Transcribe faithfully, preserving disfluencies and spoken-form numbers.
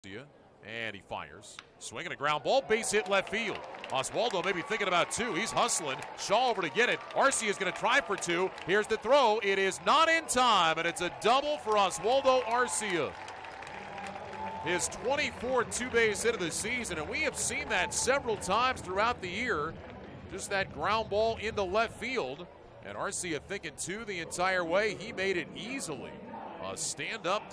And he fires. Swinging a ground ball, base hit left field. Oswaldo maybe thinking about two. He's hustling. Shaw over to get it. Arcia is going to try for two. Here's the throw. It is not in time, and it's a double for Oswaldo Arcia. His twenty-fourth two-base hit of the season, and we have seen that several times throughout the year. Just that ground ball into left field. And Arcia thinking two the entire way. He made it easily. A stand-up